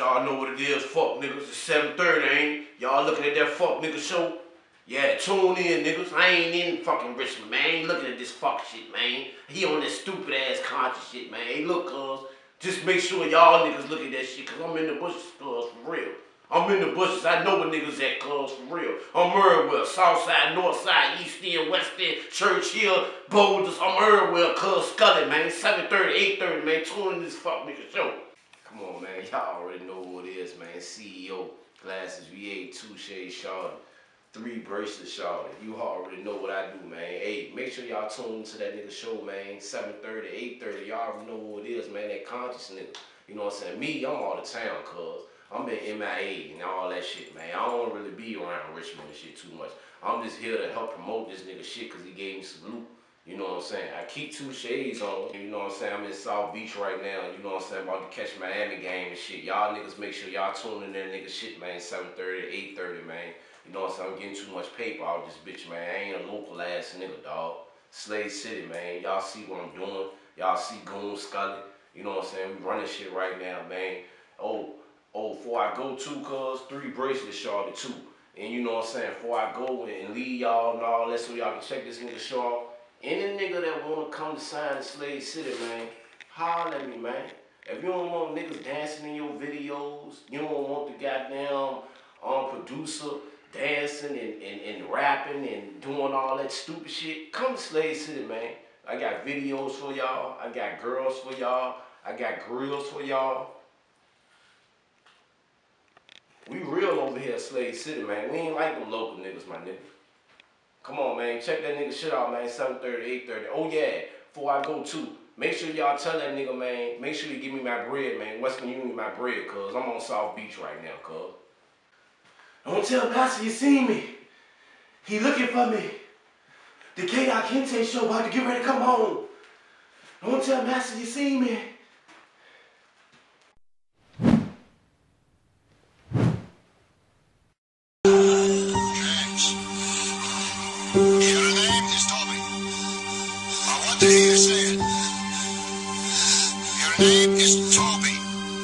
y'all know what it is, fuck niggas. It's 7:30, ain't it? Y'all looking at that fuck nigga show? Yeah, tune in, niggas. I ain't in fucking Richmond, man. I ain't looking at this fuck shit, man. He on that stupid ass conscious shit, man. Hey, look, cuz, just make sure y'all niggas look at that shit, cuz I'm in the bushes, cuz, for real. I'm in the bushes. I know what niggas at, cuz, for real. I'm everywhere. Southside, Northside, East End, West End, Churchill, Boulders. I'm everywhere, cuz, Scully, man. 7:30, 8:30, man. Tune in this fuck nigga show. Come on, man. Y'all already know who it is, man. CEO, Glasses V8, Touche Shawty, 3 bracelets Shawty. You already know what I do, man. Hey, make sure y'all tune into that nigga show, man. 7:30, 8:30. Y'all already know who it is, man. That conscious nigga. You know what I'm saying? Me, I'm all the town, cuz. I'm in MIA and all that shit, man. I don't really be around Richmond and shit too much. I'm just here to help promote this nigga shit because he gave me some loot. You know what I'm saying? I keep 2 shades on. You know what I'm saying? I'm in South Beach right now. You know what I'm saying? About to catch Miami game and shit. Y'all niggas make sure y'all tune in that nigga shit, man. 7:30, 8:30, man. You know what I'm saying? I'm getting too much paper out of this bitch, man. I ain't a local ass nigga, dog. Slade City, man. Y'all see what I'm doing. Y'all see Goon Scully. You know what I'm saying? We running shit right now, man. Oh, before I go too, cuz, 3 bracelets, Shawty, too. And you know what I'm saying? Before I go and leave y'all and all that so y'all can check this nigga show. Any nigga that wanna come to sign in Slade City, man, holler at me, man. If you don't want niggas dancing in your videos, you don't want the goddamn producer dancing and rapping and doing all that stupid shit, come to Slade City, man. I got videos for y'all. I got girls for y'all. I got grills for y'all. We real over here at Slade City, man. We ain't like them local niggas, my nigga. Come on, man. Check that nigga shit out, man. 7:30, 8:30. Oh, yeah. Before I go, too, make sure y'all tell that nigga, man, make sure you give me my bread, man. Western Union my bread, cuz. I'm on South Beach right now, cuz. Don't tell Pastor you seen me. He looking for me. The K.I. Kente show about to get ready to come home. Don't tell Master you seen me. Your name is Toby.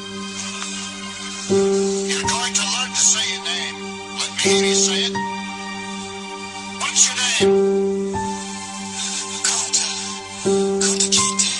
You're going to learn to say your name. Let me hear you say it. What's your name? Kunta Kinte.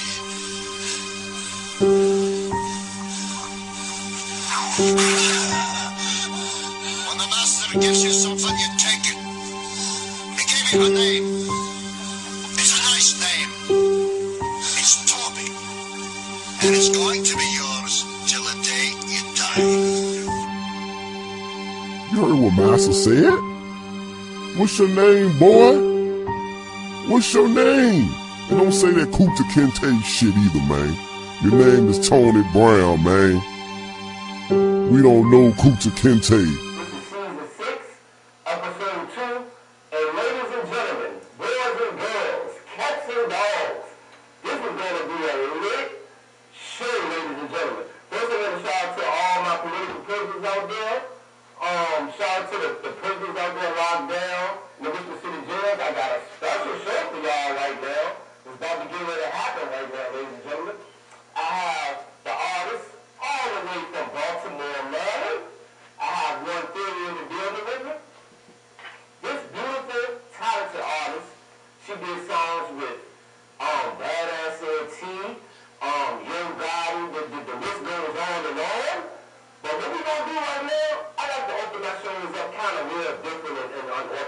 When the master gives you something, you take it. He gave you a name. It's a nice name. It's Toby. And it's going to be yours till the day you die. You heard what Master said? What's your name, boy? What's your name? And don't say that Kunta Kinte shit either, man. Your name is Tony Brown, man. We don't know Kunta Kinte. This is season 6, episode 2, and ladies and gentlemen, boys and girls, cats and dogs, this is going to be a lit show, ladies and gentlemen. First, I want to shout out to all my political prisoners out there. Shout out to the prisoners out there locked down in the Richmond City jails. I got a special show for y'all right now. It's about to get ready to happen right now, ladies and gentlemen. I have the artists all the way from Baltimore, Maryland. I have One Theory in the building with me. This beautiful, talented artist, she did songs with Badass LT, Young Gotti, the list goes on and on. But what we gonna do right now, I like to open my shows up kind of real different and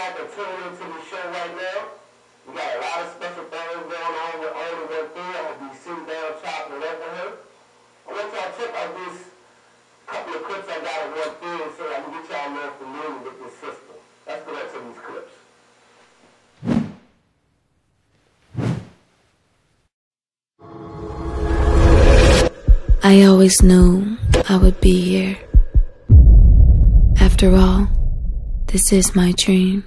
back and tune into the show right now. We got a lot of special things going on with Only One Thing. I'm going to be sitting down chopping it up with her. I want y'all to check out this couple of clips I got of One Thing so I can get y'all more familiar with this system. Let's go back to these clips. I always knew I would be here. After all, this is my dream.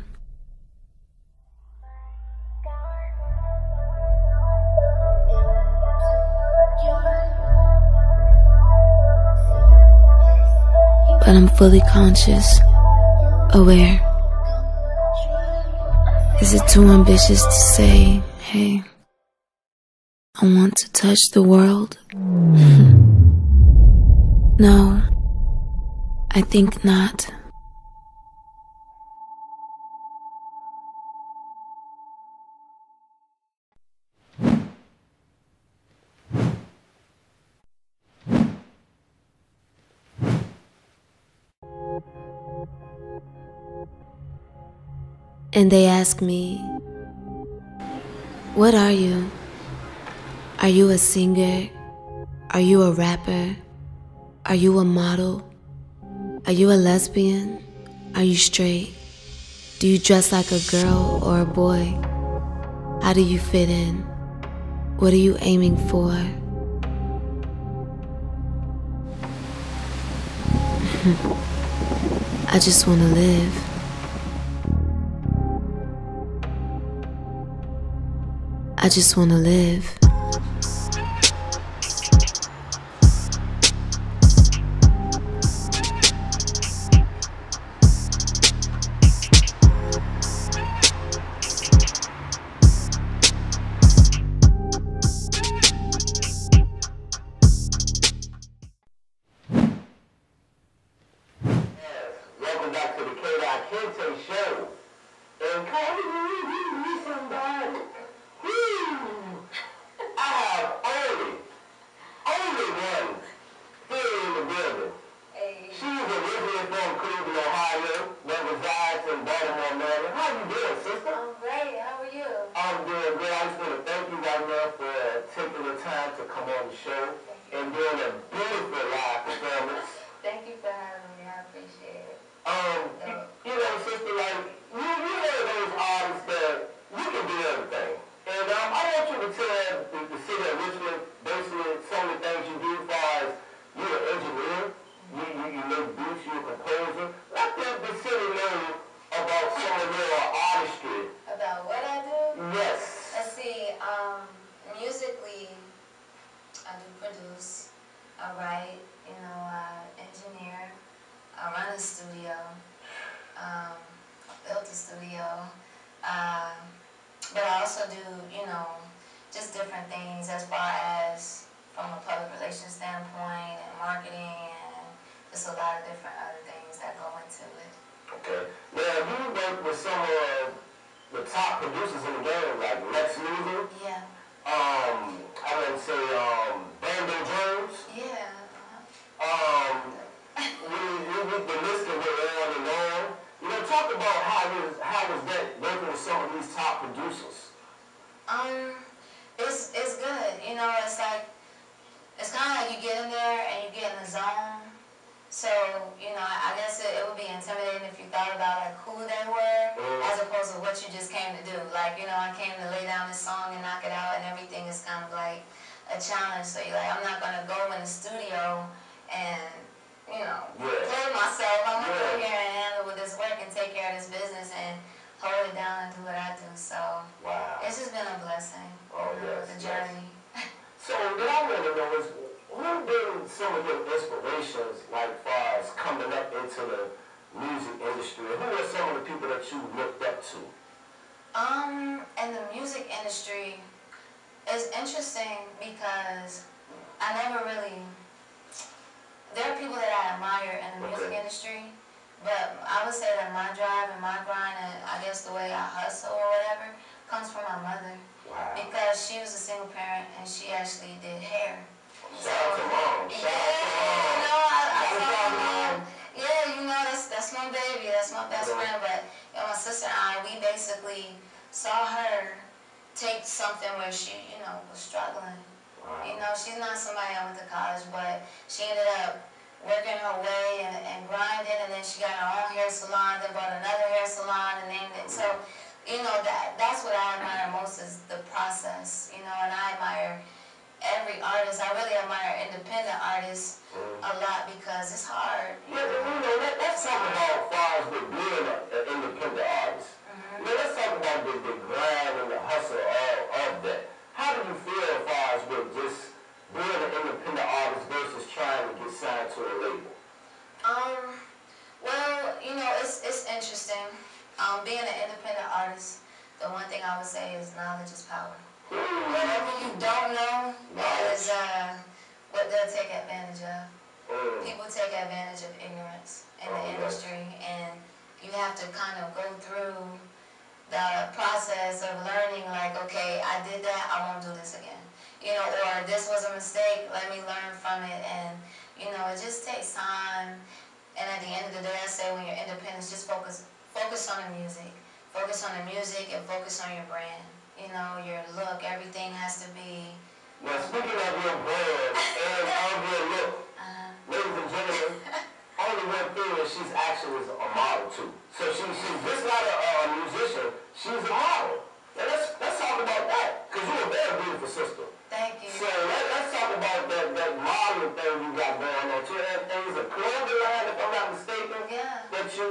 But I'm fully conscious, aware. Is it too ambitious to say, hey, I want to touch the world? No, I think not. And they ask me, what are you? Are you a singer? Are you a rapper? Are you a model? Are you a lesbian? Are you straight? Do you dress like a girl or a boy? How do you fit in? What are you aiming for? I just want to live. I just want to live. Welcome back to the K-Dot Kente Show. And calling me somebody. I have only one theory in the building. Hey, She's originally from Cleveland, Ohio, but resides in Baltimore, Maryland. How you doing, sister? I'm great. How are you? I'm doing good. I just want to thank you right now for taking the time to come on the show and doing a beautiful live performance. Thank you for having me. I appreciate it. You know, sister, like, you're one of those artists that you can do everything. And I want you to tell the city of Richmond basically some of the things you do as far as you're an engineer, you make beats, you're a composer. Let the city know about some of your artistry. About what I do? Yes. Let's see. Musically, I do produce. I write. I engineer. I run a studio. I built a studio. But I also do, just different things as far as from a public relations standpoint and marketing and just a lot of different other things that go into it. Okay. Now, you work with some of the top producers in the game, like Lex Luthor. Yeah. I would say Bando Jones. Yeah. The list can go on and on. Talk about how was that working with some of these top producers? It's good. It's kind of like you get in there and you get in the zone. So, I guess it would be intimidating if you thought about like who they were as opposed to what you just came to do. Like, I came to lay down this song and knock it out, and everything is kind of like a challenge. So you're like, I'm not gonna go in the studio and play myself. I'm gonna go here and handle this work and take care of this business and hold it down and do what I do. So it's just been a blessing. The journey. So what I want to know is, what have been some of your inspirations, like far as coming up into the music industry? Who are some of the people that you looked up to? In the music industry, it's interesting because I never really. There are people that I admire in the music industry, but I would say that my drive and my grind and I guess the way I hustle or whatever comes from my mother. Wow. Because she was a single parent and she actually did hair. Shout out to mom. I that's my baby, that's my best friend, but my sister and I basically saw her take something where she, you know, was struggling. Wow. You know, she's not somebody that went to college, but she ended up working her way and grinding, and then she got her own hair salon, then bought another hair salon and named it. So, you know, that's what I admire most is the process, you know, and I admire every artist. I really admire independent artists a lot because it's hard. Yeah, but you know, let's talk about far as with being an independent artist. You know, let's talk about the grind and the hustle of that. How do you feel as far as with just being an independent artist versus trying to get signed to a label? Well, you know, it's interesting. Being an independent artist, the one thing I would say is knowledge is power. Whatever you don't know is what they'll take advantage of. People take advantage of ignorance in the industry, and you have to kind of go through the process of learning, like, okay, I did that, I won't do this again. You know, or this was a mistake, let me learn from it. And, you know, it just takes time. And at the end of the day, I say when you're independent, just focus on the music. Focus on the music and focus on your brand. You know, your look, everything has to be... Now, speaking of your brand and of your look, ladies and gentlemen, only one thing is she's actually a model too. So she's just not a musician, she's a model. Now let's talk about that, because you're a very beautiful sister. Thank you. So let's talk about that modeling thing you got going on too. And it's a clothing line, if I'm not mistaken, Yeah. that you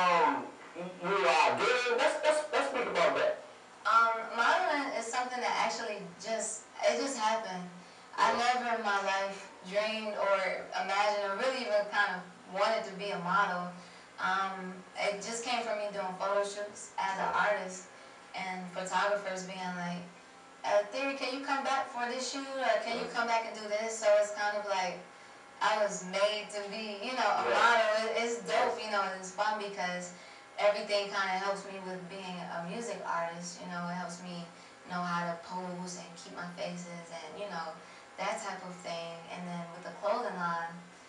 are doing. Let's speak about that. Modeling is something that actually just happened. I never in my life dreamed or imagined or really even kind of wanted to be a model. It just came from me doing photo shoots as an artist and photographers being like, Theory, can you come back for this shoot, or can you come back and do this? So it's kind of like I was made to be, you know, a model. It's dope, you know, it's fun because everything kind of helps me with being a music artist. You know, it helps me know how to pose and keep my faces and, you know, that type of thing. And then with the clothing line,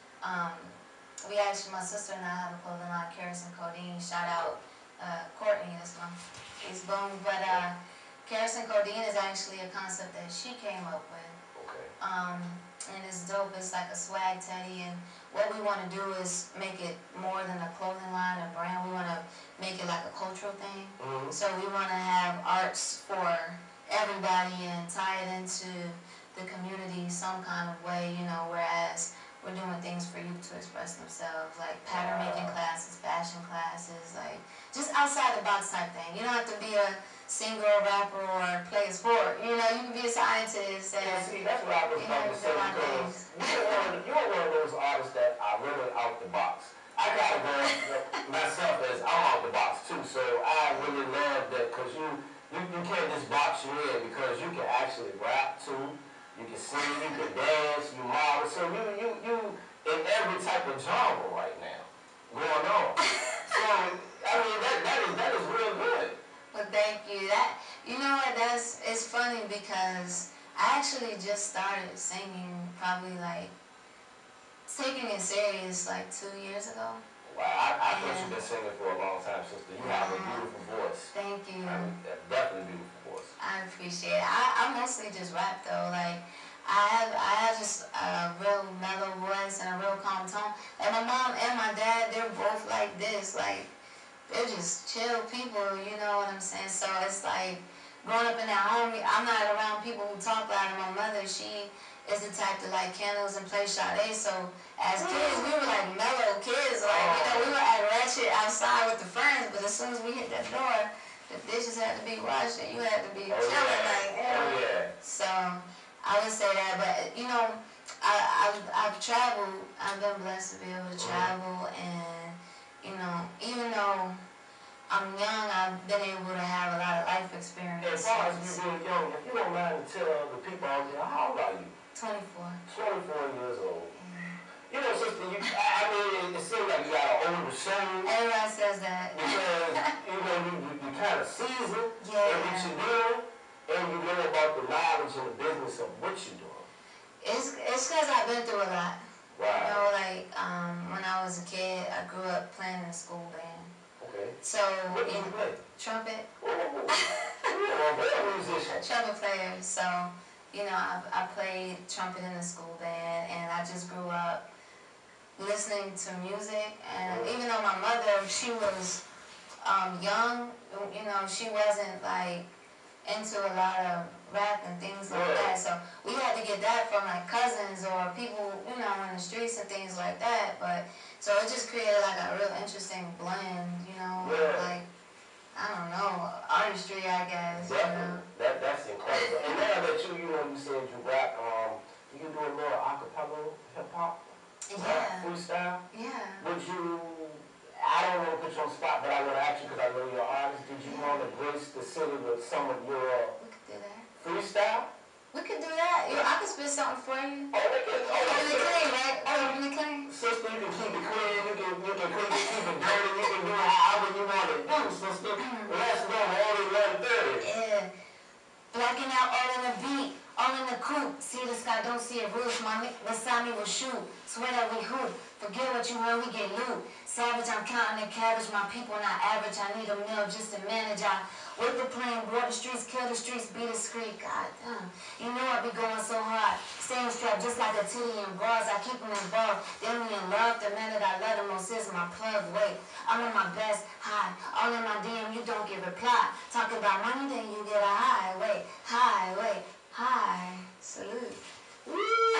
we actually, my sister and I have a clothing line, Karis and Codeine. Shout out Courtney, that's my face bone. But Karis and Codeine is actually a concept that she came up with. Okay. And it's dope. It's like a swag teddy, and what we want to do is make it more than a clothing line, a brand. We want to make it like a cultural thing. So we want to have arts for everybody and tie it into the community some kind of way, you know, whereas we're doing things for youth to express themselves, like pattern making classes, fashion classes, like just outside the box type thing. You don't have to be a singer, or rapper, or play a sport. You know, you can be a scientist. And, see, that's what I was about to say, because you're one of those artists that are really out the box. I gotta go myself as I'm out the box too, so I really love that, because you can't just box you in, because you can actually rap too, you can sing, you can dance, you model, so you in every type of genre right now going on. So I mean that is real good. Well, thank you. You know what? It's funny because I actually just started singing, probably like taking it serious like 2 years ago. Wow, I thought you've been singing for a long time, sister. You have a beautiful voice. Thank you. I mean, definitely beautiful voice. I appreciate it. I mostly just rap though. Like I have just a real mellow voice and a real calm tone. And my mom and my dad, they're both like this. Like they're just chill people, you know what I'm saying? So it's like growing up in that home, I'm not around people who talk loud. And my mother, she is the type to light candles and play Sade. So as kids, we were like mellow kids. Like, you know, we were at ratchet outside with the friends, but as soon as we hit that door, the dishes had to be washed and you had to be chilling. Like, So I would say that, but you know, I've traveled. I've been blessed to be able to travel, and you know, even though I'm young, I've been able to have a lot of life experience. As far as you being young, if you don't mind to tell the people out there, how old are you? 24. 24 years old. You know, sister, I mean, it seems like you got an older soul. Everyone says that. Because, you know, you kind of seasoned in Yeah. what you're doing, and you know about the knowledge and the business of what you're doing. It's because I've been through a lot. Wow. You know, like when I was a kid, I grew up playing in a school band. Okay. So, What did you play? trumpet. Oh, You're a musician. Trumpet player. So, you know, I played trumpet in the school band, and I just grew up listening to music. And even though my mother, she was young, you know, she wasn't like into a lot of rap and things like that. So we had to get that from like cousins or people, you know, in the streets and things like that. But so it just created like a real interesting blend, you know, like, I don't know, artistry, I guess. Definitely. You know? That's incredible. And now that you know, you said you rap, you can do a little acapella hip hop, freestyle. Yeah. Would you? I don't want to put you on the spot, but I want to ask you because I know you're an artist. Did you want to grace the city with some of your We could do that. freestyle? We could do that. I could spit something for you. Oh, they can. Oh, Really clean, right? Really clean. Sister, you can keep it clean. You can keep it dirty. You can do it however you want to do, sister. Let's go. Only 1:30. Yeah. Blacking out all in the beat, all in the coupe. See the sky, don't see a roof. My beside me will shoot. Swear that we hoop. Forget what you heard, we get loot. Savage, I'm counting the cabbage. My people not average. I need a meal just to manage. I with the plane, broad the streets, kill the streets, be discreet. God damn. You know I be going so hard. Staying strapped just like a titty and bras. I keep them involved. They only in love. The man that I love the most is my plug. Wait, I'm in my best high. All in my DM, you don't get reply. Talking about money, then you get a high. Wait, high. Salute. Woo!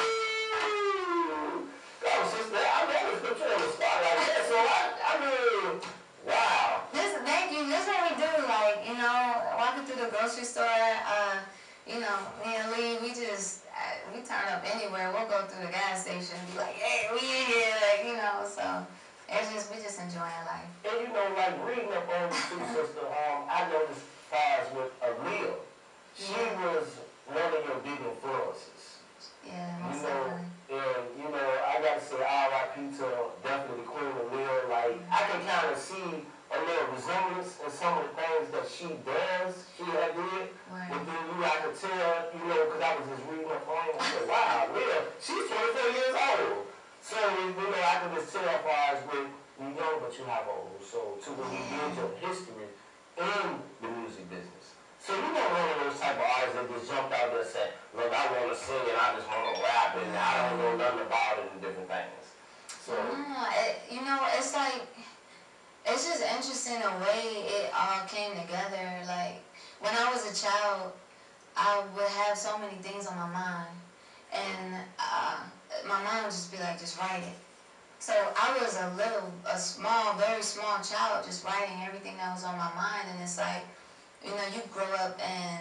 Go, sister. I never put you on the spot like that. So I mean, wow. Thank you. This is what we do. Like, you know, walking through the grocery store, you know, me and Lee, we turn up anywhere. We'll go through the gas station and be like, hey, we in here, like, you know, so we just enjoying life. And you know, like reading up on you too, sister, I noticed as far as with Aaliyah, she was one of your big influences. Yeah, You most know, definitely. and you know, I gotta say R.I.P. to definitely Queen Aaliyah. Like, I can kind of see a little resemblance in some of the things that she had did. Right. But then I could tell, you know, because I was just reading up on her, I said, wow, Aaliyah, she's 24 years old. So, you know, I can just tell as far as when you're young, but you have old. So, to when you build your history in the music business. So, you're not one of those type of artists that just jumped out there and said, look, I want to sing and I just want to rap and I don't know nothing about it and different things. So, You know, it's like, it's just interesting the way it all came together. Like, when I was a child, I would have so many things on my mind. And my mom would just be like, just write it. So I was a small, very small child, just writing everything that was on my mind. And it's like, you know, you grow up in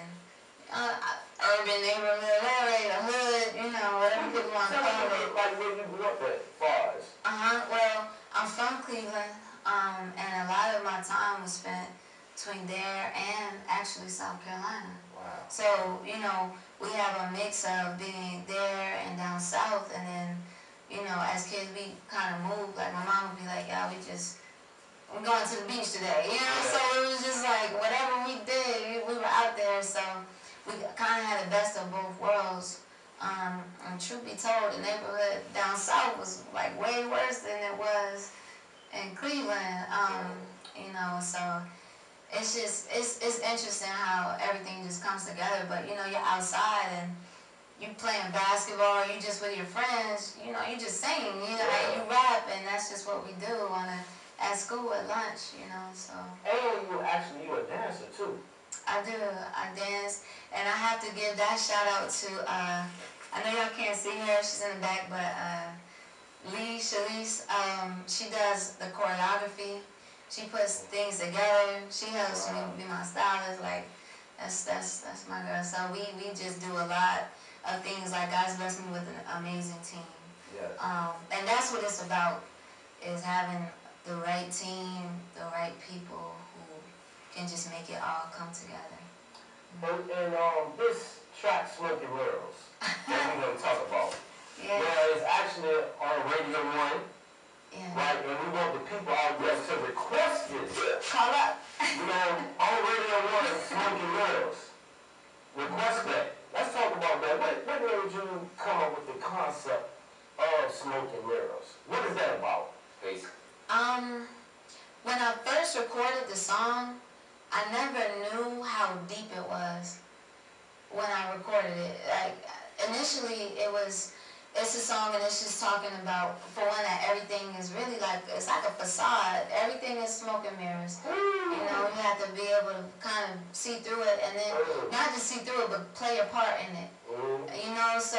urban neighborhood, the hood, you know, whatever people want to call it. Like where you grew up at, Fars? Well, I'm from Cleveland, and a lot of my time was spent between there and actually South Carolina. Wow. So, you know, we have a mix of being there and down south, and then, you know, as kids we kind of moved. Like my mom would be like, yeah, we're going to the beach today, you know? So it was just like, whatever we did, we were out there, so we kind of had the best of both worlds. And truth be told, the neighborhood down south was like way worse than it was in Cleveland, you know, so it's just, it's interesting how everything just comes together. But, you know, you're outside and you playing basketball, or you just with your friends, you know, you just sing, you know, and you rap, and that's just what we do at school, at lunch, you know, so. And you're a dancer too. I do, I dance, and I have to give that shout out to, I know y'all can't see her, she's in the back, but Lee Shalise, she does the choreography. She puts things together. She helps me be my stylist. Like, that's my girl. So we just do a lot of things. Like, God's blessed me with an amazing team. Yes. And that's what it's about, is having the right team, the right people who can just make it all come together. And this track, Smoking Mirrors, that we're going to talk about. Yeah. Well, it's actually on Radio 1, Yeah. right? And we want the people out there to request this. Call up. You know, on Radio 1, Smoking Mirrors. Request that. Let's talk about that. What made you come up with the concept of Smoking Mirrors? What is that about, basically? When I first recorded the song, I never knew how deep it was when I recorded it. Like, initially it's a song and it's just talking about, for one, that everything is really like, it's like a facade. Everything is smoke and mirrors. You know, you have to be able to kind of see through it, and then not just see through it, but play a part in it. You know, so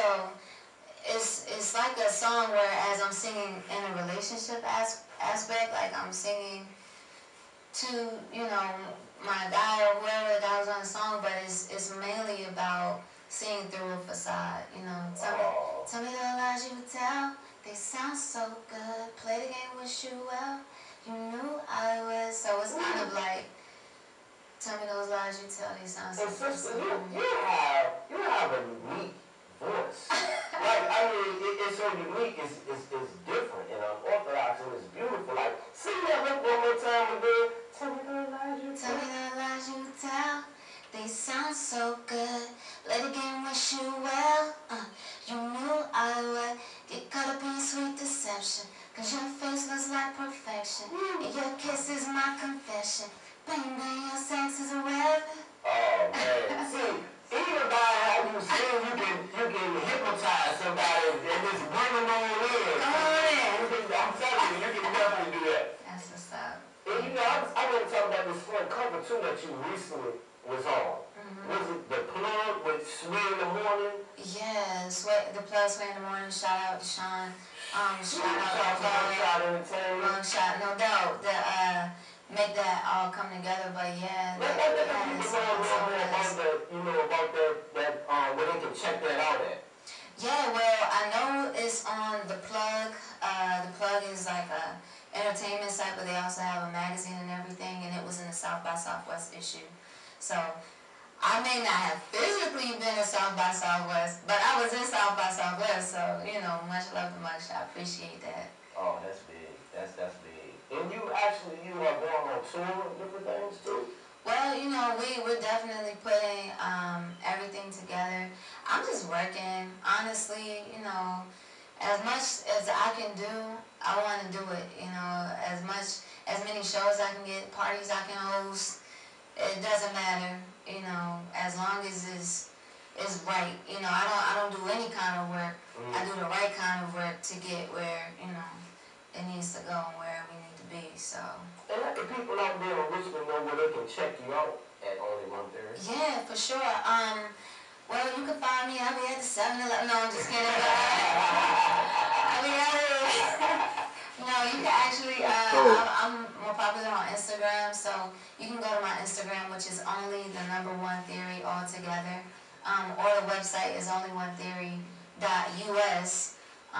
it's like a song where as I'm singing in a relationship aspect, like I'm singing to, you know, my guy or whoever the guy was on the song, but it's mainly about seeing through a facade, you know. Tell me the lies you would tell, they sound so good. Play the game, wish you well, you knew I was. So it's kind of like, tell me those lies you tell, they sound so good. Sister, you have a unique voice. Like, I mean, it's so unique, it's different and unorthodox and it's beautiful. Like, sing that hook one more time again. Tell me the lies you tell. Tell me the lies you tell, they sound so good. Play the game, wish you well. You knew I would get caught up in sweet deception. Cause your face looks like perfection. And your kiss is my confession. Bang, bang, your sex is a weapon. Oh, man. See, even by how you sing, you can hypnotize somebody and just bring them on in. Come on in. I'm telling you, you can definitely do that. That's what's up. And you know, I want to talk about this front cover too that you recently was on. Was it The Plug with Sway in the Morning? Yeah, the Plug, Sway in the Morning. Shout out to Sean. Shout out to Longshot Entertainment. Longshot, no doubt. Make that all come together, but yeah. Let the people know about that, where they can check that out at. Yeah, well, I know it's on The Plug. The Plug is like a entertainment site, but they also have a magazine and everything, and it was in the South by Southwest issue. So I may not have physically been in South by Southwest, but I was in South by Southwest, so, you know, much love to much. I appreciate that. Oh, that's big. That's big. And you are going on tour and different things too? Well, you know, we're definitely putting everything together. I'm just working. Honestly, you know, as much as I can do, I want to do it. You know, as many shows I can get, parties I can host, it doesn't matter. You know, as long as it's right. You know, I don't do any kind of work. I do the right kind of work to get where, you know, it needs to go and where we need to be. So. And let the people out there in Richmond know where they can check you out at Only One Theory. Yeah, for sure. Well, you can find me. I'll be at the 7-Eleven. No, I'm just kidding. I'll be at it. No, you can actually. I'm more popular on Instagram, so you can go to my Instagram, which is only the #1 Theory altogether, or the website is onlyOneTheory.us.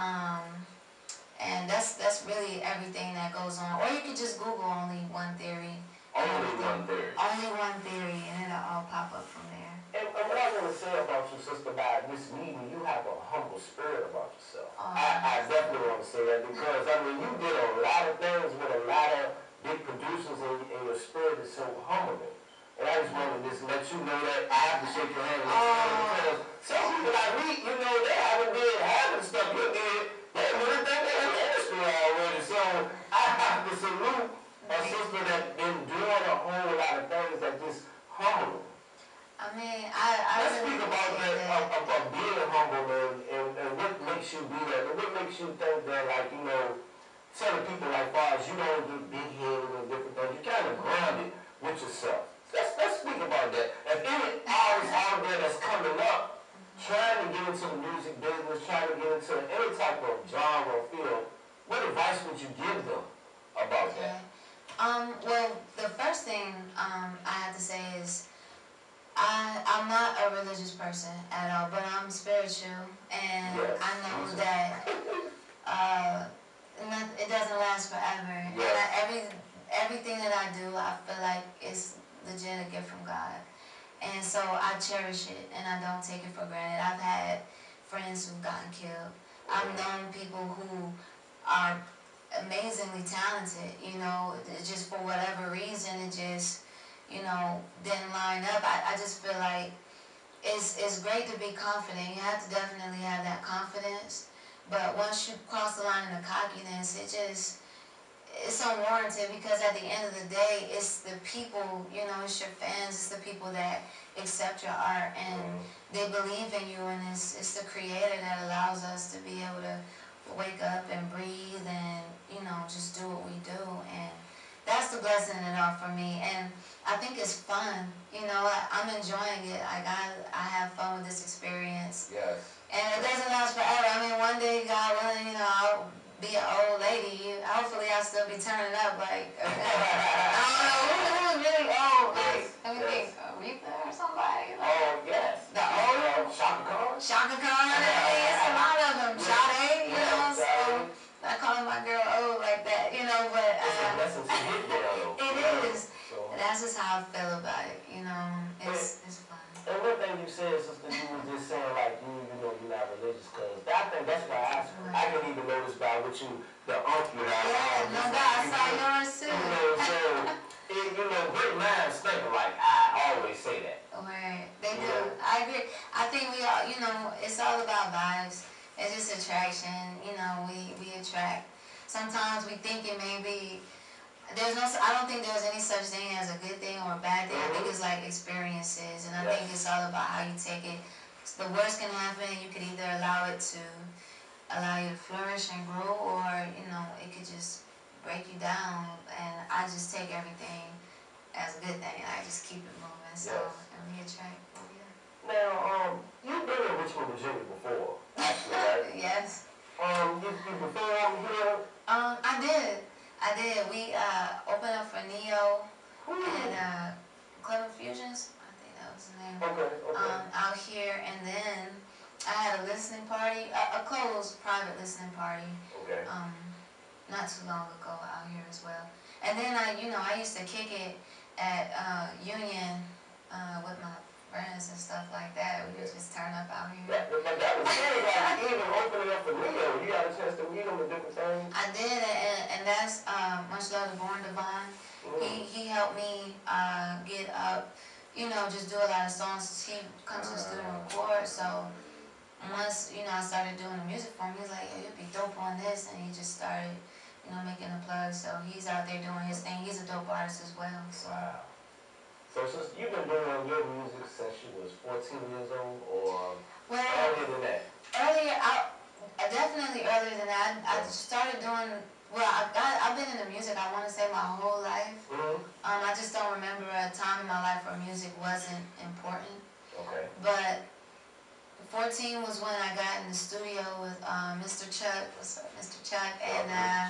And that's really everything that goes on. Or you could just Google Only One Theory. Only One Theory. Only One Theory, and it'll all pop up from there. And what I want to say about you, sister, by this meeting, you have a humble spirit about yourself. Oh. I definitely want to say that because, I mean, you did a lot of things with a lot of big producers, and your spirit is so humbling. And I just wanted to just let you know that I have to shake your hand because some people I meet, you know, they haven't been having stuff you did. They really think they're in the industry already. So I have to salute a sister that's been doing a whole lot of things that just humble. I mean, I Let's speak about that, about being humble and what makes you be that, and what makes you think that, like, you know, telling people like far as you don't get big-headed and different things, you kind of grounded with yourself. Let's speak about that. If any artists out there that's coming up, trying to get into the music business, trying to get into any type of genre or field, what advice would you give them about that? Well, the first thing I have to say is I'm not a religious person at all, but I'm spiritual, and Yes. I know that it doesn't last forever. Yes. And everything that I do, I feel like it's legit a gift from God. And so I cherish it, and I don't take it for granted. I've had friends who've gotten killed. I've known people who are amazingly talented, you know, just for whatever reason, it just, you know, didn't line up. I just feel like it's great to be confident. You have to definitely have that confidence. But once you cross the line into cockiness, it's unwarranted because at the end of the day, it's the people, you know, it's your fans, it's the people that accept your art and they believe in you, and it's the creator that allows us to be able to wake up and breathe and, you know, just do what we do. And that's the blessing in it all for me. And I think it's fun, you know, I'm enjoying it. I have fun with this experience. Yes. And it doesn't last forever. I mean, one day, God willing, you know, I'll be an old lady. Hopefully I'll still be turning up like, I don't know, who's really old? Like, let me think, Aretha or somebody? Like, Oh, yes. the old Shaka Khan. Shaka Khan, it's a lot of them. Sade, you know, so not calling my girl old like that, you know, but That's some hit there, though. it is. So, And that's just how I feel about it, you know, it's fun. and one thing you said, sister, you was just saying, like, you know, you're not religious, because I think that's why I can even notice by what you, the you have. Yeah, no doubt, I saw yours too. You know, so, you know, great minds think alike. I always say that. Right, they do. I agree. I think we all, you know, it's all about vibes. It's just attraction. You know, we attract. Sometimes we think it may be, I don't think there's any such thing as a good thing or a bad thing. I think it's like experiences, and I think it's all about how you take it. The worst can happen. You could either allow you to flourish and grow, or, you know, it could just break you down. And I just take everything as a good thing. I just keep it moving. So, and we attract. Now, you've been in Richmond, Virginia before, actually, right? Yes. You performed here? I did. We opened up for Neo and Clever Fusions. I think that was the name. Okay. Out here, and then I had a listening party, a closed private listening party. Okay. Not too long ago out here as well. And then I used to kick it at Union with my friends and stuff like that. We would just turn up out here. But that was good, like, even opening up for Leo, you got a chance to meet him and different things. I did, and that's much love to Born Divine. He helped me get up, you know, just do a lot of songs. He comes to the studio and record, so once, you know, I started doing the music for him, he was like, yo, you'd be dope on this, and he just started, you know, making a plug. So he's out there doing his thing. He's a dope artist as well. So. Wow. So since you've been doing your music since you was 14 years old, or earlier than that? Definitely earlier than that. I started doing, I've been in the music, I want to say, my whole life. I just don't remember a time in my life where music wasn't important. Okay. But 14 was when I got in the studio with Mr. Chuck. What's up, Mr. Chuck? And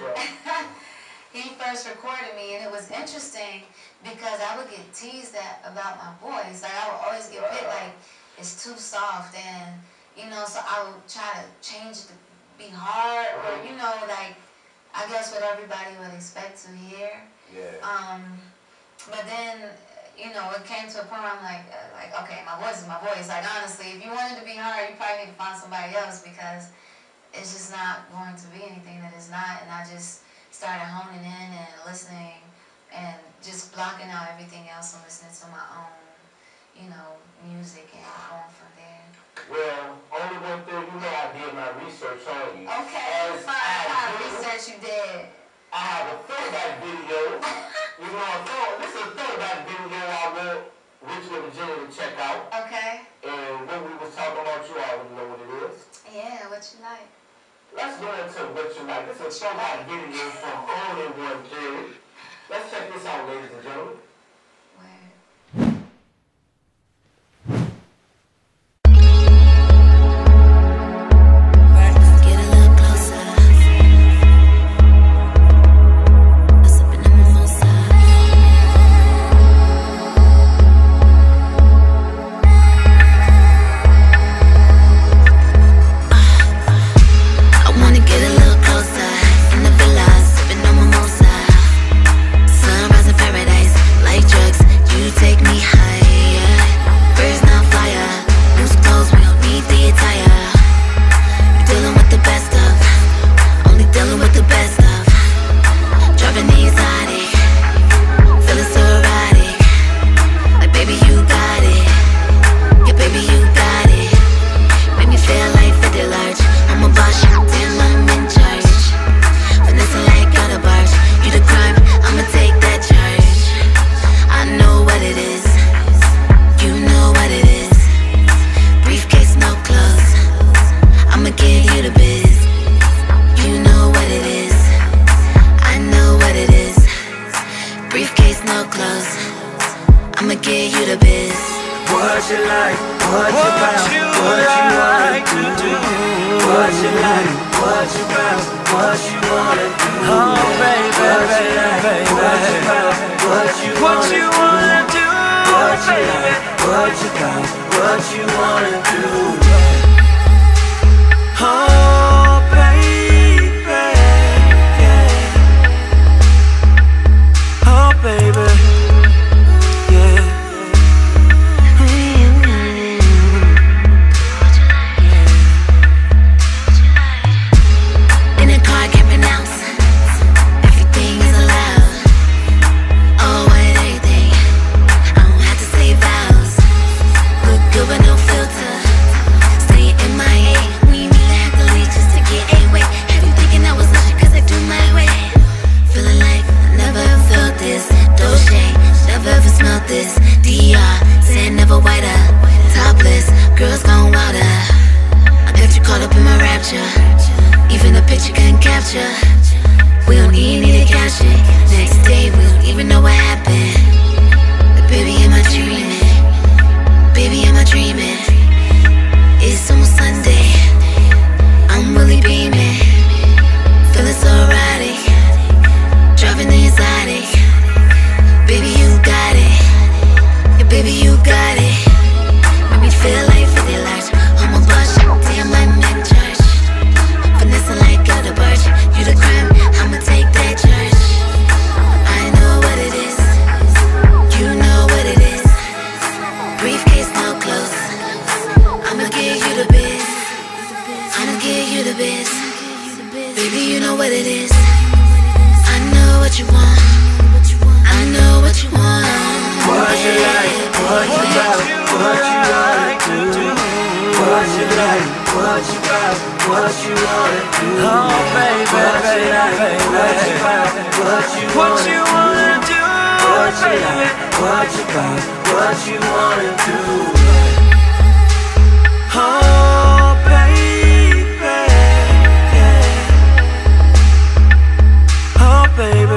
he first recorded me, and it was interesting because I would get teased about my voice. Like, I would always get picked like, it's too soft, and, you know, so I would try to change it to be hard, or, you know, like, I guess what everybody would expect to hear. Yeah. But then, you know, it came to a point where I'm like, okay, my voice is my voice. Like, honestly, if you wanted to be hard, you probably need to find somebody else, because it's just not going to be anything that is not. And I just started honing in and listening and just blocking out everything else and listening to my own, you know, music and going from there. Well, only one thing, you know, I did my research on you. Okay, fine. What kind of research you did? I have a throwback video. You know, this is a throwback video I want Richmond, Virginia to check out. Okay. And when we was talking about you, I already know what it is. Yeah, what you like? Let's go into what you like. This is a throwback video from Only One Thing. Let's check this out, ladies and gentlemen. Sunrise in paradise, What you like, what you about, what you like to do. What you like, what you about, what you wanna do. Oh baby, baby, what you about, what you wanna do. What you like, what you about, what you wanna do. Oh baby, yeah. Oh baby. This DR, saying never whiter, topless, girls gone wilder. I got you caught up in my rapture, even the picture couldn't capture. We don't even need to catch it. Next day we don't even know what happened. But baby, am I dreaming? Baby, am I dreaming? It's almost Sunday, I'm really beaming, feeling so erotic, driving the exotic. Baby, you got it. Baby, you got it. Make me feel like 50 large. On my blush, damn, I make church. Vanessa like Elder Birch. You the crime, I'ma take that church. I know what it is. You know what it is. Briefcase, no clothes. I'ma give you the biz. I'ma give you the biz. Baby, you know what it is. I know what you want. I know what you want. What you like, what you about, what you wanna do. What you like, what you about, what you wanna do. Oh baby, baby, what you about, what you wanna do. What you like, what you about, what you wanna do. Oh baby, yeah. Oh baby.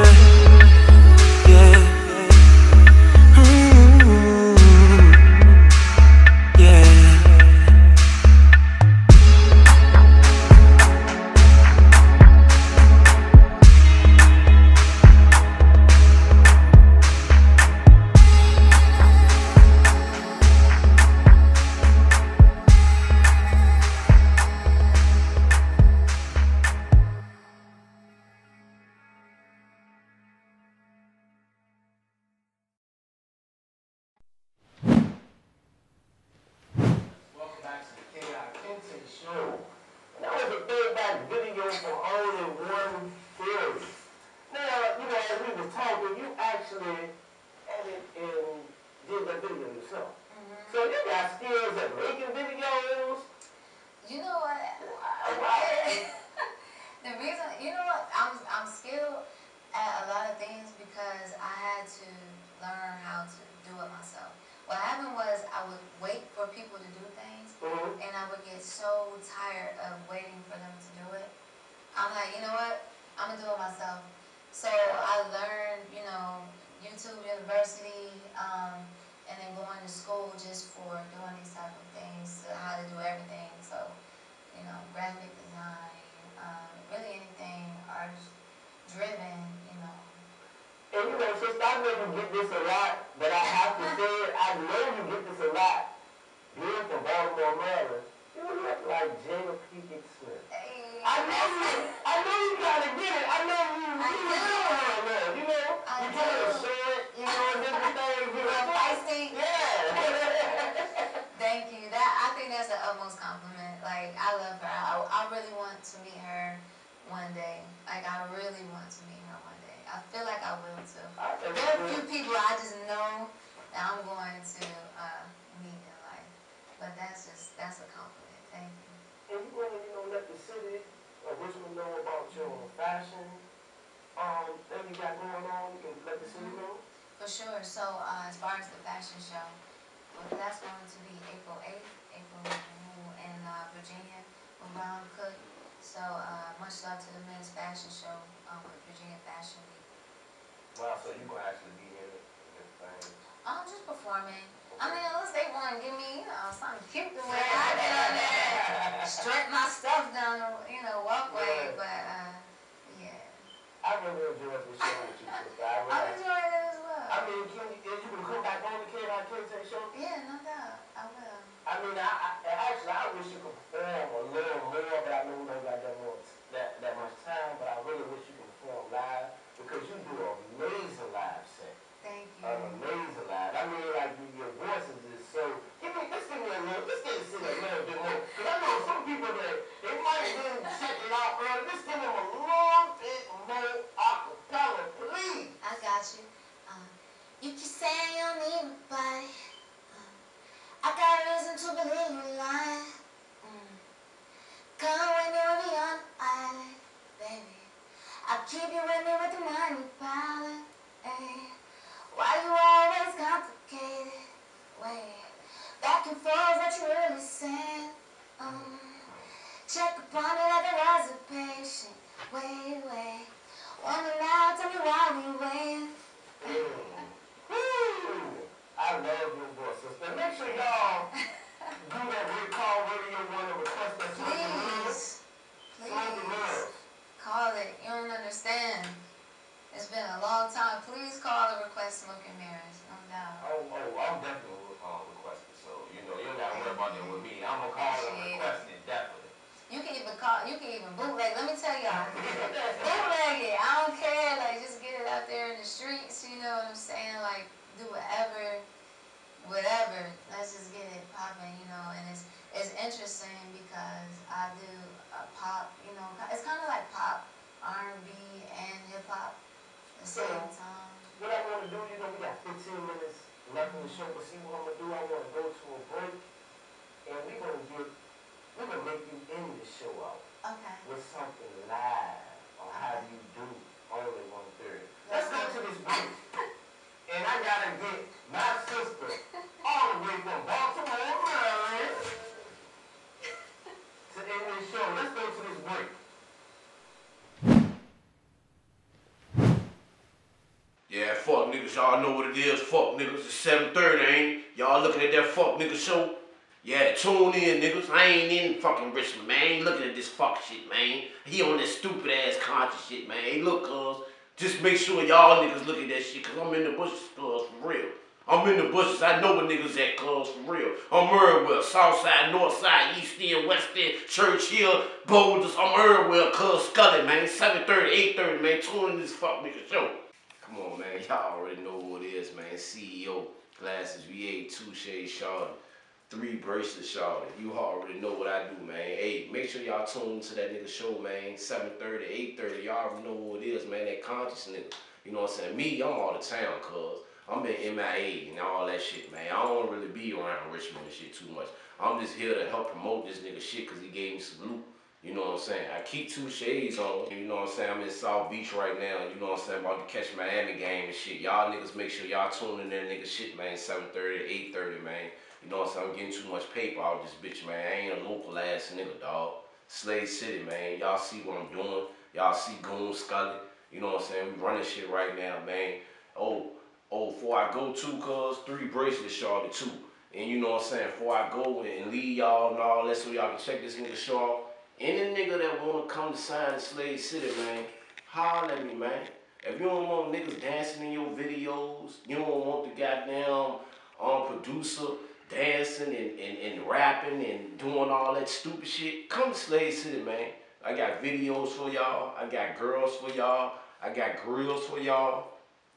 For sure. So as far as the fashion show, well, that's going to be April 8th, in Virginia with Ron Cook. So much love to the men's fashion show with Virginia Fashion Week. Wow, so you gonna actually be in it and everything? I'm just performing. I mean, unless they want want to give me, something cute to wear. I get on there, straight my stuff down the, walkway. Yeah. But, yeah. I really enjoyed this show with you, sister. I'm enjoying it as well. I mean, if you can come back on the K.K. show? Yeah, no doubt. I will. I mean, actually, I wish you could perform a little more, but I know we don't got that much time, but I really wish you could perform live, because you do an amazing live set. Thank you. An amazing live. I mean, like, your voices is so... Let's get to see a little bit more. Because I know some people that, they might have been checking out early. Let's give them a little bit more acapella, please. I got you. You keep saying you don't need nobody. I got reason to believe you lying. Come when you're beyond the island, baby. I'll keep you with me with the money piling. Why you always complicated? Wait, back and forth, what you really saying? Check upon it like a reservation. Wait. Wonder now, tell me why we waiting. I love your voice, sister. Make sure y'all do that recall radio one and request that Please. Call it. You don't understand. It's been a long time. Please call and request Smoke and Mirrors. No doubt. I'm definitely request it. So, you don't got to worry about that with me. I'm going to call and request it, definitely. You can even bootleg. Let me tell y'all. Bootleg it. I don't care. Like, just get it out there in the streets. You know what I'm saying? Like, do whatever. Let's just get it popping, and it's interesting because I do pop, it's kind of like pop, R&B, and hip-hop at the same time. What I want to do, we got 15 minutes left in the show, but see what I'm going to do, I want to go to a break, and we're going to make you end the show out with something live on how you do only 1/3. Let's go to this break. And I gotta get my sister all the way from Baltimore, Maryland, to end this show. Let's go to this break. Yeah, fuck niggas, y'all know what it is. Fuck niggas, it's 7:30, ain't it? Y'all looking at that fuck nigga show? Yeah, tune in, niggas. I ain't in fucking Richmond, man. I ain't looking at this fuck shit, man. He on that stupid ass conscious shit, man. Hey, look, cuz. Just make sure y'all niggas look at that shit, cause I'm in the bushes, cuz, for real. I'm in the bushes, I know what niggas at, cuz, for real. I'm everywhere, south side, north side, east end, west end, Church Hill, Boulders, I'm everywhere, cuz, Scully, man. 7:30, 8:30, man, tune in this fuck nigga show. Come on, man, y'all already know who it is, man. CEO, Glasses, VA, 2 Shades, Shawty. 3 bracelets, Shawty. You already know what I do, man. Hey, make sure y'all tune into that nigga show, man. 7:30, 8:30. Y'all already know who it is, man. That conscious nigga. You know what I'm saying? Me, I'm all the town, cuz. I'm in MIA and all that shit, man. I don't really be around Richmond and shit too much. I'm just here to help promote this nigga shit because he gave me some loot. You know what I'm saying? I keep 2 Shades on. You know what I'm saying? I'm in South Beach right now. You know what I'm saying? About to catch Miami game and shit. Y'all niggas make sure y'all tune in that nigga shit, man. 7:30, 8:30, man. You know what I'm saying? I'm getting too much paper out of this bitch, man. I ain't a local ass nigga, dog. Slade City, man. Y'all see what I'm doing. Y'all see Goon Scully. You know what I'm saying? We running shit right now, man. Oh, before I go too, cuz, 3 bracelets, Shawty, too. And you know what I'm saying? Before I go and leave y'all and all that so y'all can check this nigga show out. Any nigga that wanna come to sign in Slade City, man, holler at me, man. If you don't want niggas dancing in your videos, you don't want the goddamn producer dancing and rapping and doing all that stupid shit, come to Slade City, man. I got videos for y'all. I got girls for y'all. I got grills for y'all.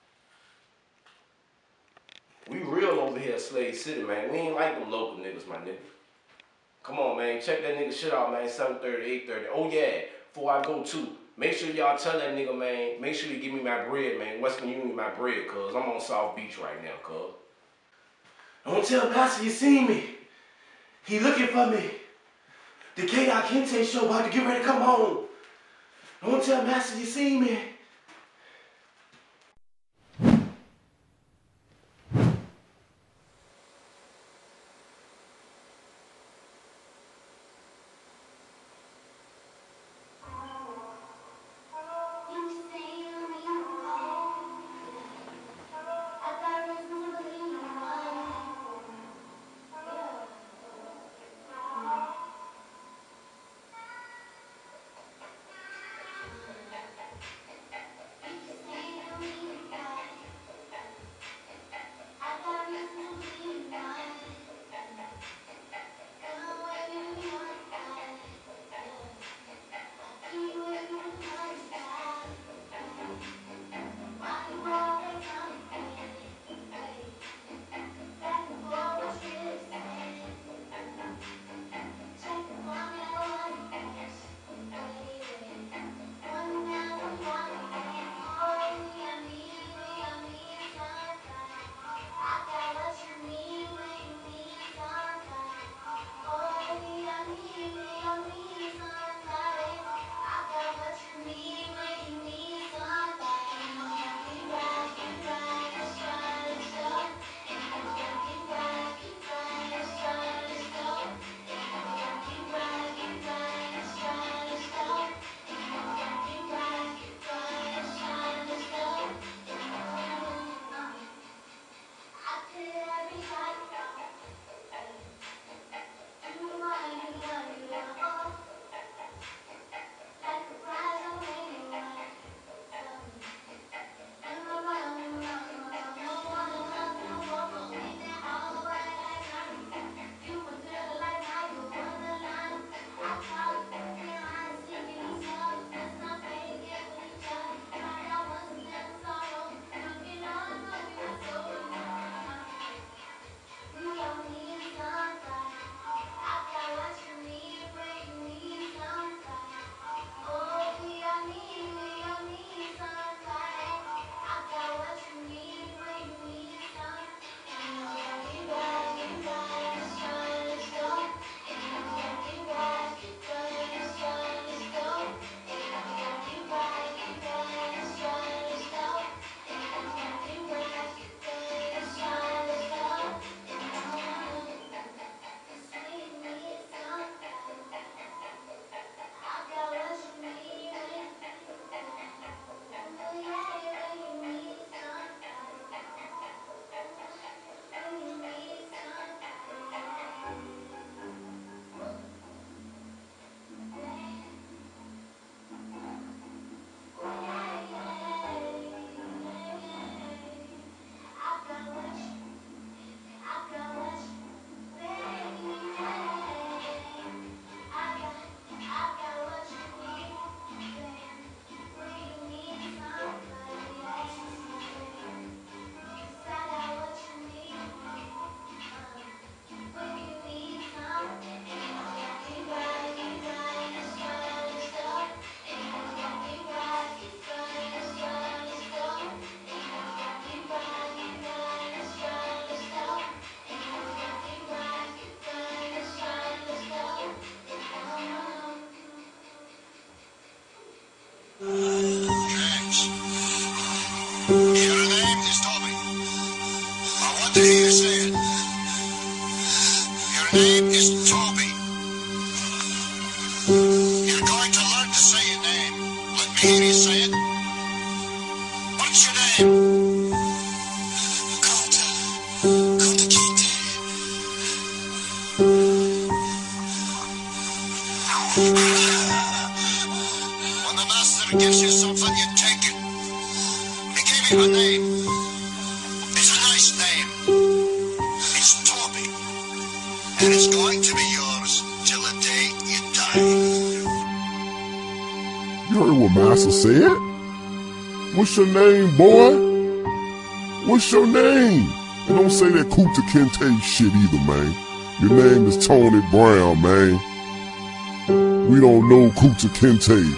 We real over here at Slade City, man. We ain't like them local niggas, my nigga. Come on, man. Check that nigga shit out, man. 7:30, 8:30. Oh, yeah. Before I go, too, make sure y'all tell that nigga, man, make sure you give me my bread, man. Western Union, my bread, cuz. I'm on South Beach right now, cuz. Don't tell Master you seen me. He looking for me. The K.I. Kente show about to get ready to come home. Don't tell Master you seen me. to hear you say it. Your name is Toby. You're going to learn to say your name. Let me hear you say it. What's your name? Kunta Kinte. When the master gives you something, you take it. He gave me a name. It's a nice name. It's Toby. And it's going to be yours till the day you die. You heard what Master said? What's your name, boy? What's your name? And don't say that Kunta Kinte shit either, man. Your name is Tony Brown, man. We don't know Kunta Kinte. Y'all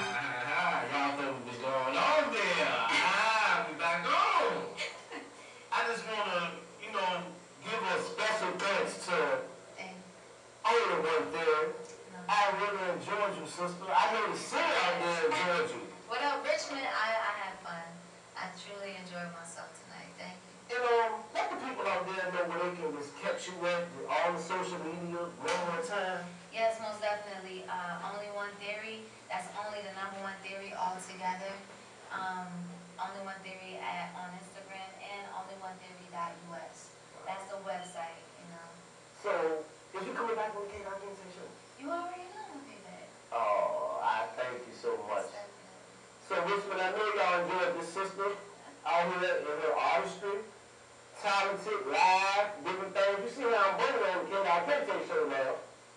know what's going on there. We back on. I just wanna, give a special thanks to Only One Theory. I really enjoyed you, sister. I know the city out there enjoyed you. What up, Richmond? I had fun. I truly enjoyed myself tonight. Thank you. Let the people out there know where they can just catch you at with all the social media one more time. Yes, most definitely. Only One Theory. That's only the number one theory all together. Only One Theory on Instagram and onlyonetheory.us. That's the website, So, is you coming back on the K.I. Kinte show? You already know I'll be back. Oh, I thank you so much. So, Richmond, I know y'all enjoyed this sister out here in her artistry. Talented, live, different things. You see how I'm bringing on the K.I. Kinte show now.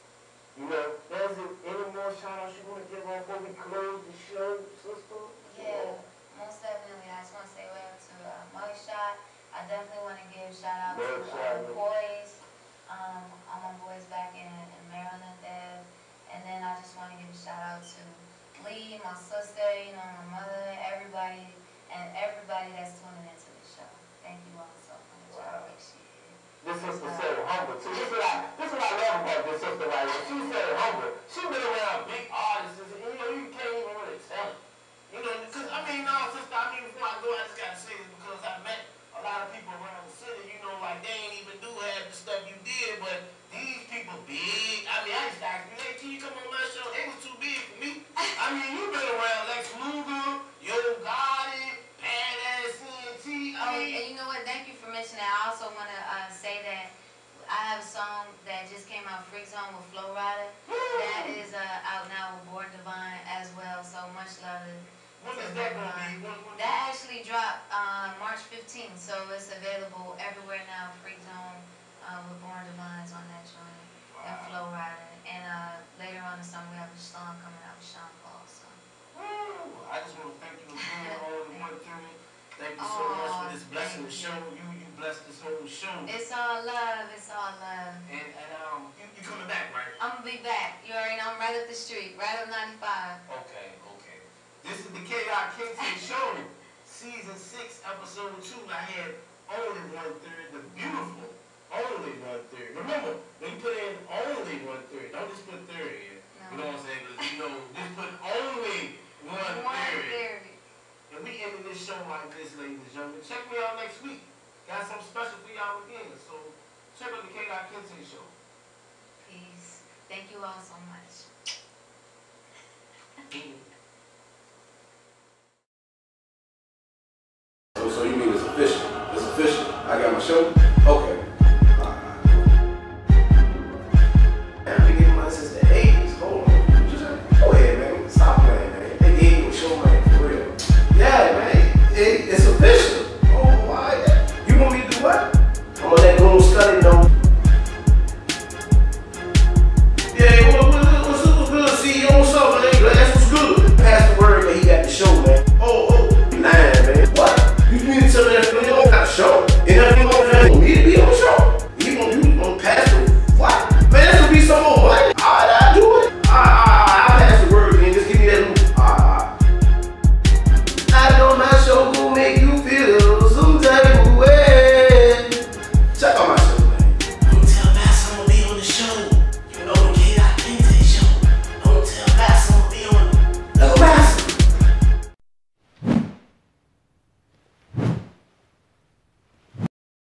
There's any more shout-outs you want to give on before we close the show, sister? Yeah, most definitely. I just want to say well to Mugshot. I definitely want to give shout-out to the boys. All my boys back in Maryland there. And then I just want to give a shout-out to Lee, my sister, my mother, everybody, and everybody that's tuning into the show. Thank you all so much. I appreciate it. This sister so humble too. This is what I love about this sister right here. She's so humble. She's been around big artists, and you can't even really tell it. Because sister, before I go, I just gotta say this because I met a lot of people around the city. Like they ain't even do half the stuff you did, but these people big. I used to ask me, hey, can you come on my show? They was too big for me. You've been around Lex Luger, Yo Gotti, Badass CNT. And you know what? Thank you for mentioning that. I also want to say that I have a song that just came out, Freak Zone with Flo Rida. That is out now with Born Divine as well. So much love. When is that going to be? That actually dropped March 15th. So it's available everywhere now. Freak Zone with Born Divine's on that joint. And Flo Rida. And later on in the summer we have a song coming out with Sean Paul. So. I just want to thank you again, Only One Theory. Thank you so much for this blessing the show. You blessed this whole show. It's all love. It's all love. And you coming back, right? I'm gonna be back. You already know I'm right up the street, right up 95. Okay. This is the K.I. Kinte show, season 6, episode 2. I had Only One Theory, the beautiful Only One Theory. Remember, when you put in Only One Theory, don't just put theory in. No. You know what I'm saying? Because just put Only One Theory. And we ended this show like this, ladies and gentlemen. Check me out next week. Got something special for y'all again. So check out the K.I. Kinte show. Peace. Thank you all so much. So you mean it's official? It's official. I got my show.